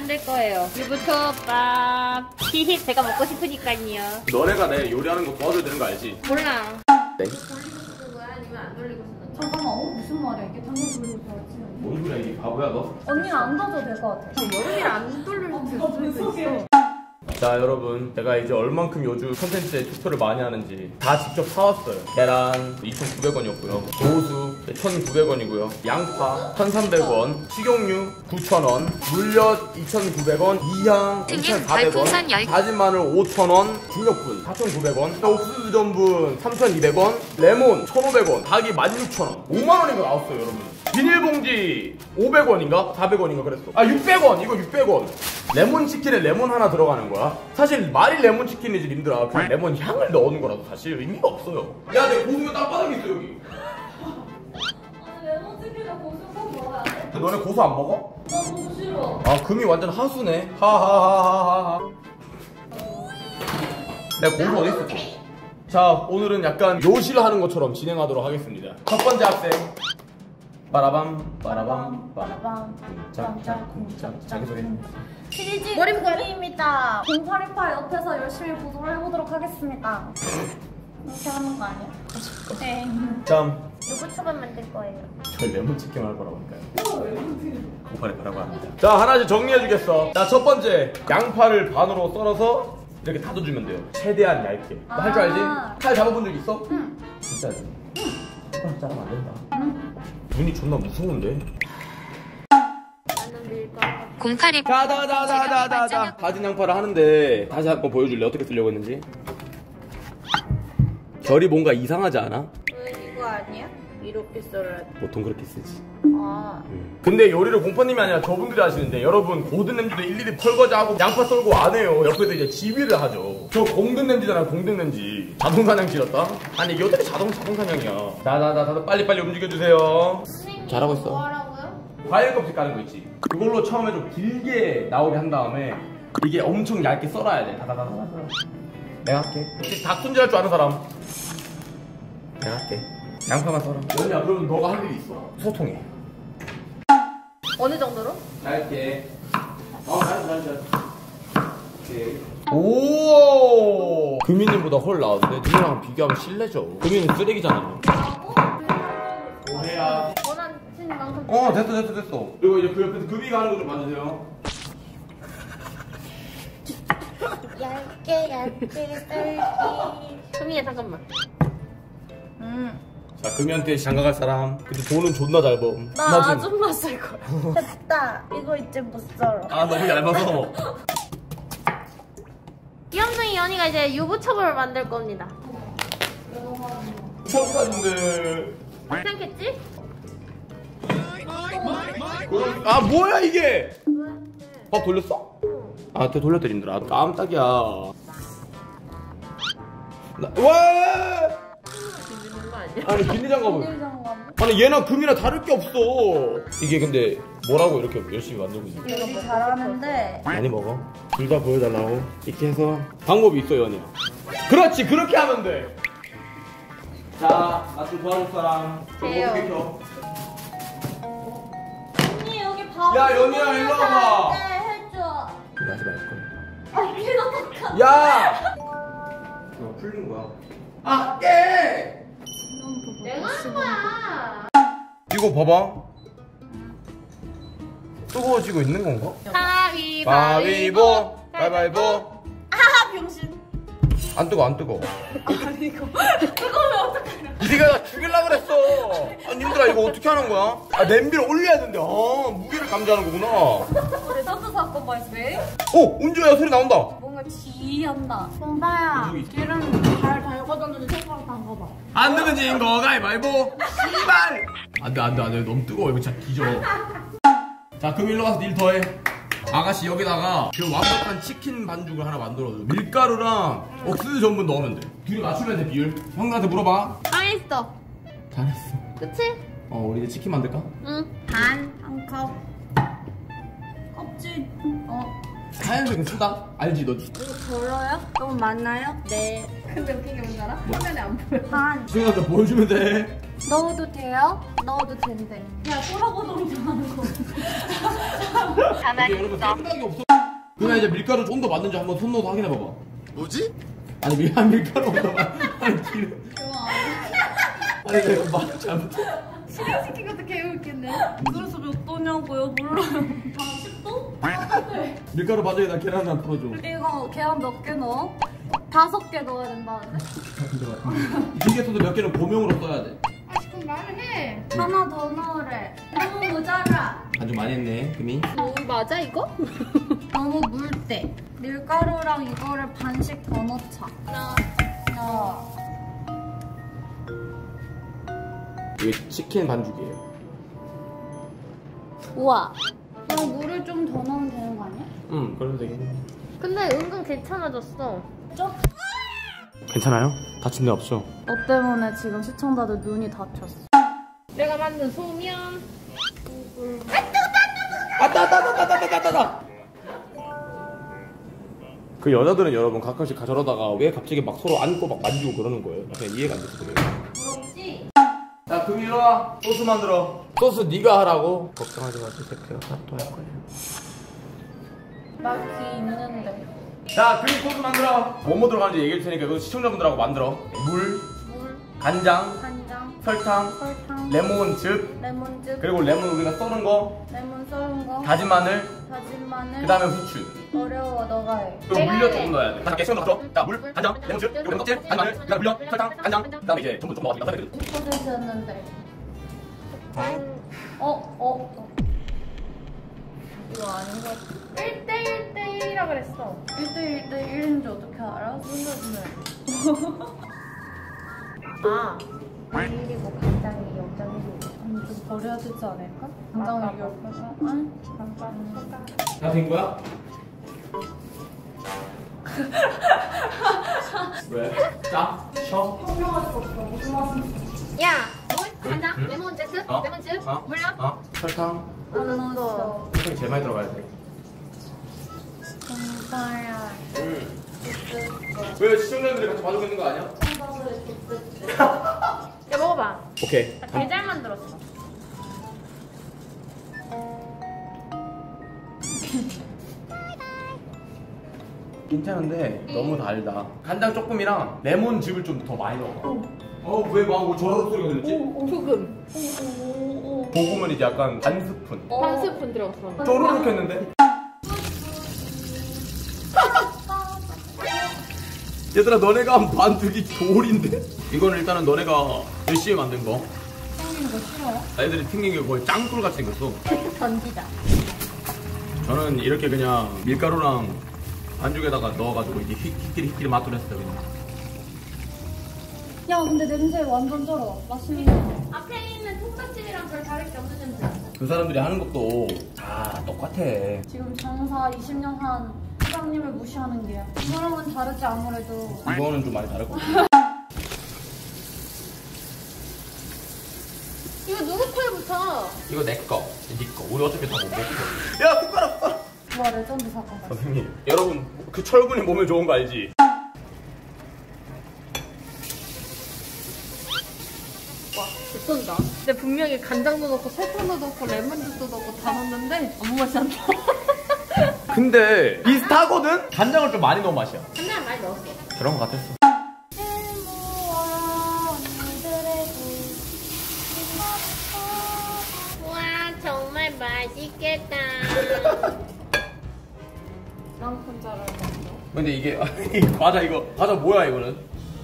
만들 거예요. 유부초밥. 히히, 제가 먹고 싶으니까요. 너네가 내 요리하는 거 도와줘야 되는 거 알지? 몰라. 네? 돌리고 쓰는 거야? 아니면 안 돌리고 쓰는 거야? 잠깐만, 무슨 말이야? 이게 당연히 돌리고 있어야지. 뭔 소리야 이게 바보야 너? 언니가 안 던져도 될 것 같아. 여름이라 안 돌리고 수도 있어. 자 여러분 제가 이제 얼만큼 요즘 컨텐츠에 투표를 많이 하는지 다 직접 사왔어요. 계란 2,900원이었고요 고수 1,900원이고요 양파 1,300원 식용유 9,000원 물엿 2,900원 이향 등님 2,400원 별풍선 10. 다진 마늘 5,000원 중력분 4,900원 옥수수 전분 3,200원 레몬 1,500원 닭이 16,000원 5만원이가 나왔어요 여러분. 비닐봉지 500원인가? 400원인가 그랬어. 아 600원 이거 600원. 레몬 치킨에 레몬 하나 들어가는 거야. 사실 말이 레몬 치킨이지 님들아. 그 레몬 향을 넣는 거라도 사실 의미가 없어요. 야 내 고수가 땅바닥에 있어 여기. 아니, 레몬치킨에 고수 꼭 먹어야 돼? 너네 고수 안 먹어? 나 고수 싫어. 아 금이 완전 하수네. 하하하하하. 내가 고수 어디 있어? 자 오늘은 약간 요실하는 것처럼 진행하도록 하겠습니다. 첫 번째 학생. 빠라밤 빠라밤 빠라밤 쿵짝쿵짝 자기소개. 시리즈 머리 묶어야 돼? 입니다. 0818 옆에서 열심히 보도를 해보도록 하겠습니다. 이렇게 하는 거 아니야? 네. 자 유부초밥 만들 거예요. 저 레몬 치킨 할 거라고 할까요? 고파리 가라고 합니다. 자 하나씩 정리해 주겠어. 자 첫 번째 양파를 반으로 썰어서 이렇게 다져주면 돼요. 최대한 얇게. 너 할 줄 알지? 칼 잡아본 적 있어? 응. 진짜 알지? 응. 자르면 안 된다. 응. 눈이 존나 무서운데? 나는 밀가. 08일 자자자자자자 다진 양파를 하는데 다시 한번 보여줄래? 어떻게 쓰려고 했는지? 결이 뭔가 이상하지 않아? 왜 이거 아니야? 이렇게 썰어야 돼. 보통 그렇게 쓰지. 아. 근데 요리를 공파님이 아니라 저분들이 하시는데 여러분 고든 램지도 일일이 펄거자하고 양파 썰고 안 해요. 옆에서 이제 지휘를 하죠. 저 공든 램지잖아 공든 램지. 자동 사냥 지렸다? 아니 이게 어떻게 자동 사냥이야. 다들 빨리빨리 움직여주세요. 선생님, 잘하고 있어. 뭐 하라고요? 과일 껍질 까는 거 있지. 그걸로 처음에 좀 길게 나오게 한 다음에 이게 엄청 얇게 썰어야 돼. 다다다다. 내가 할게. 혹시 닭 손질할 줄 아는 사람? 내가 할게. 양파만 썰어. 연이야 그러면 너가 할 일이 있어. 소통해. 어느 정도로? 얇게. 잘했어. 오케이. 오. 금이님보다 훨 나은데 니랑 비교하면 실례죠. 금이는 쓰레기잖아. 오해야. 원하는 만큼. 됐어. 그리고 이제 그 옆에서 금이가 하는 거 좀 봐주세요. 얇게 썰기. 금이야 잠깐만. 자, 금이한테 장가갈 사람. 근데 돈은 존나 잘 버. 나 아줌마 쓸 거야. 됐다. 이거 이제 못 썰어. 아, 너무 얇아서. 귀염둥이 연이가 이제 유부초밥을 만들 겁니다. 청사진들. 괜찮겠지? 아, 뭐야, 이게? 밥 돌렸어? 아, 돌려드린더라. 깜짝이야. 와! 아니, 비닐장갑을. 아니, 얘랑 금이랑 다를 게 없어. 이게 근데 뭐라고 이렇게 열심히 만들고 있는 거야? 요리 잘하는데 많이 먹어. 둘 다 보여달라고. 이렇게 해서 방법이 있어, 연이야. 그렇지, 그렇게 하면 돼. 자, 나 좀 도와줄 사람. 돼요. 어떻게 켜? 언니 여기 밥. 야, 연이야, 일로 와봐. 야! 풀린 거야. 아, 예! 내가 하는 거야. 이거 봐봐. 뜨거워지고 있는 건가? 가위바위보. 가위바위보. 아 병신. 안 뜨거, 안 뜨거. 아니 이거 뜨거우면 어떡하냐. 네가 나 죽일라 그랬어. 아니, 님들아, 이거 어떻게 하는 거야? 아, 냄비를 올려야 되는데. 아, 무게를 감지하는 거구나. 레전드 사건 말씀해. 은주야, 소리 나온다. 뭔가 지한다. 손바야. 기름 잘 달궈졌는데 손가락 담가봐. 안 되면 지인 거 가위바위보. 씨발. 안 돼. 너무 뜨거워. 이거 진짜 뒤져. 자, 그럼 일로 가서 일 더해. 아가씨 여기다가 그 완벽한 치킨 반죽을 하나 만들어줘. 밀가루랑 옥수수 전분 넣으면 돼. 둘이 맞추면 돼, 비율. 형들한테 물어봐. 잘했어. 잘했어. 그치? 우리 이제 치킨 만들까? 응. 한 컵. 껍질. 하얀색은 쓰다. 알지, 너. 이거 덜어요? 너무 많나요? 네. 근데 웃긴 게 뭔지 알아? 화면에 안 보여. 반. 지금부터 보여주면 돼. 넣어도 돼요? 넣어도 된대. 야, 꼬라보동 좋아하는 거. 가만히 여러분 있어. 생각이 없어. 그냥 이제 밀가루 온도 맞는지 한번 손 넣어서 확인해봐봐. 뭐지? 아니, 밀가루 온도 아니, 기름. 아니, 내가 말 잘못해. 실행시킨 것도 개웃겠네. 그래서 몇 도냐고요? 몰라요. 10도? 밀가루 반죽에다 계란 하나 풀어줘. 이거 계란 몇 개 넣어? 5개 넣어야 된다는데? 기계소도 몇 개는 고명으로 써야 돼. 그럼 말을 해. 하나 더 넣으래. 너무 모자라. 반죽 많이 했네, 금이. 맞아 이거? 너무 묽대. 밀가루랑 이거를 반씩 더 넣자. 하나. 이게 치킨 반죽이에요. 우와. 그럼 물을 좀 더 넣으면 되는 거 아니야? 응, 그래도 되겠네. 근데 은근 괜찮아졌어. 좀? 괜찮아요? 다친 데 없죠? 너 때문에 지금 시청자들 눈이 다쳤어. 내가 만든 소면. 따. 그 여자들은 여러분 가끔씩 저러다가 왜 갑자기 막 서로 안고 막 만지고 그러는 거예요? 그냥 이해가 안 돼서 그래요. 부럽지? 자, 금이 일로 와. 소스 만들어. 소스 네가 하라고. 걱정하지 마세요. 제가 또 할 거예요. 나 귀 있는데. 자, 금이 소스 만들어. 뭐뭐 들어가는지 얘기할 테니까 그거 시청자분들하고 만들어. 물, 간장, 간장, 설탕, 레몬즙, 레몬즙, 그리고 레몬 우리가 썰은 거, 레몬 썰은 거, 다진 마늘, 다진 마늘. 그 다음에 후추. 어려워, 너가 해. 그리고 물엿 조금 넣어야 돼. 다섯 개 시간 넣었죠? 자, 물, 간장, 레몬즙, 그리고 껍질, 다진 마늘, 그 다음에 물엿, 설탕, 간장, 그 다음에 이제 전부 좀 넣어가지고 6%였는데. 이거 아닌 것 같아. 1대1대1이라 그랬어. 1대1인지 어떻게 알아? 아. 1이고 간장이 0.1이고. 좀 버려야 되지 않을까? 간장을 옆에서. 응? 간장. 다 된 거야? 왜? 짜? 셔? 설명할 수 없어. 무슨 맛인지. 야, 물, 간장, 레몬 주스, 레몬즙, 물엿. 설탕? 안 넣었어. 설탕이 제일 많이 들어가야 돼. 정말야. 왜 시청자들이 같이 봐주고 있는 거 아니야? 야, 먹어봐. 오케이. 나 되게 잘 만들었어. 괜찮은데 너무 달다. 간장 조금이랑 레몬즙을 좀 더 많이 넣어. 왜 막 저런 소리가 들렸지? 소금. 고구마는 이제 약간 반 스푼. 한 스푼 들어갔어. 쪼르륵 했는데? 얘들아, 너네가 한 반죽이 돌인데? 이건 일단은 너네가 열심히 만든 거. 생긴 거 싫어요? 애들이 튕긴 게 거의 짱돌같이 생겼어. 던지다. 저는 이렇게 그냥 밀가루랑 반죽에다가 넣어가지고 이게 히끼리 맛돌 했어요, 그냥. 야, 근데 냄새 완전 쩔어. 맛있는 거. 앞에 있는 통닭집이랑 별 다를 게 없는 냄새. 그 사람들이 하는 것도 다 똑같아. 지금 장사 20년 한 사장님을 무시하는 게야. 이 사람은 다르지 아무래도. 이거는 좀 많이 다를 것 같아. 이거 누구 코에 붙여? 이거 내 거, 네 거. 우리 어차피 다 못 먹고. 야, 숟가락! 와, 레전드 사건 같아. 선생님, 여러분 그 철분이 몸에 좋은 거 알지? 와, 미쳤다. 근데 분명히 간장도 넣고 설탕도 넣고 레몬즙도 넣고 다 넣었는데 아무 맛이 안 나. 근데 비슷하거든? 간장을 좀 많이 넣은 맛이야. 간장 그런 거 같았어. 와 정말 맛있겠다. 이만큼 자르는 근데 이게 과자 이거 과자 뭐야 이거는?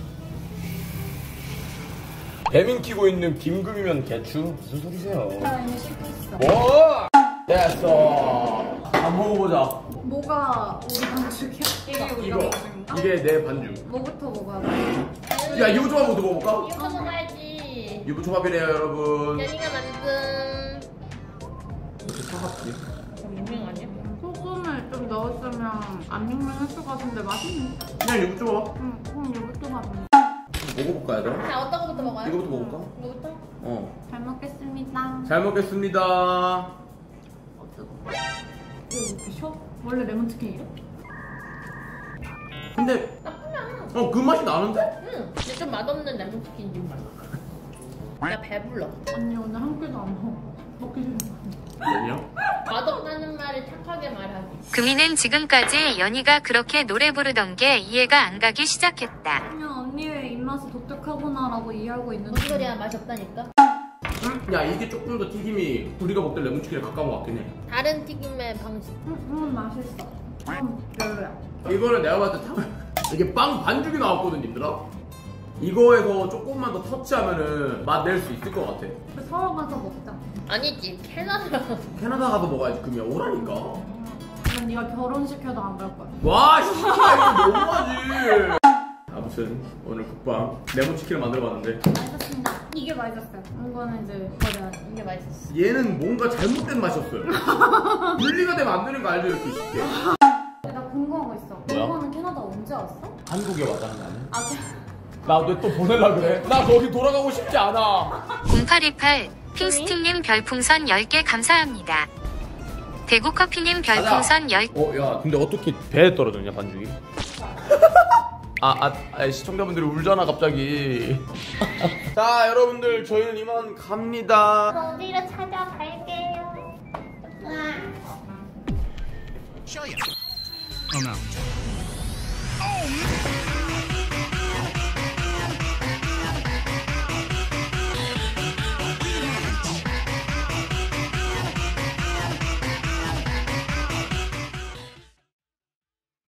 배민 키고 있는 김금이면 개추? 무슨 소리세요? 나 이미 씻고 있어. 뭐? 됐어. 한번 먹어보자. 뭐가 우리 반죽이야? 이게 우리 이거 반죽인가? 이게 내 반죽. 뭐부터 먹어야 돼? 야 이거 조합부터 먹어볼까? 이거 먹어야지. 유부 초밥이래요 여러분. 연이가 만든. 이렇게 차갑지? 유명 아니야? 소금을 좀 넣었으면 안 밍밍했을 것 같은데 맛있네. 그냥 유부 초밥. 응, 이것도 맛있네. 먹어볼까 얘들아? 자 어떤 거부터 먹어요? 이거부터 먹을까? 이거부터? 어. 잘 먹겠습니다. 잘 먹겠습니다. 이거 이렇게 쉬어? 원래 레몬치킨 이래? 근데 나쁘면. 그 맛이 나는데? 응. 근데 좀 맛없는 레몬치킨 맛. 나 배불러. 언니 오늘 한 끼도 안 먹어. 먹기 싫어. 아니야? 맛없다는 말을 착하게 말하기. 금이는 지금까지 연희가 그렇게 노래 부르던 게 이해가 안 가기 시작했다. 그냥 언니의 입맛이 독특하구나라고 이해하고 있는데. 무슨 소리야 맛이 없다니까? 야 이게 조금 더 튀김이 우리가 먹던 레몬치킨에 가까운 것 같긴 해. 다른 튀김의 방식. 맛있어. 별로야. 이거는 내가 봤을 때 이게 빵 반죽이 나왔거든 님들아. 이거에서 조금만 더 터치하면은 맛 낼 수 있을 것 같아. 서울 가서 먹자. 아니지 캐나다. 캐나다 가서 먹어야지. 금이야 오라니까. 난 네가 결혼시켜도 안 갈 거야. 와 진짜 이거 너무하지. 아무튼 오늘 국방 레몬치킨을 만들어봤는데 맛있었습니다. 이게 맛있었어요. 이거는 이제 버려야 돼. 이게 맛있었어. 얘는 뭔가 잘못된 맛이었어요. 분리가 되면 안 되는 거 알죠 이렇게 쉽게. 나 궁금한 거 있어. 뭐야? 엄마는 캐나다 언제 왔어? 한국에 왔다는 거 아니야? 아, 나 왜 또 보낼라 그래? 나 거기 돌아가고 싶지 않아. 0828 핑스틱님 별풍선 10개 감사합니다. 대구커피님 별풍선 10개. 야 근데 어떻게 배에 떨어졌냐 반죽이? 시청자분들이 울잖아 갑자기. 자 여러분들 저희는 이만 갑니다. 어디로 찾아갈게요. Oh no.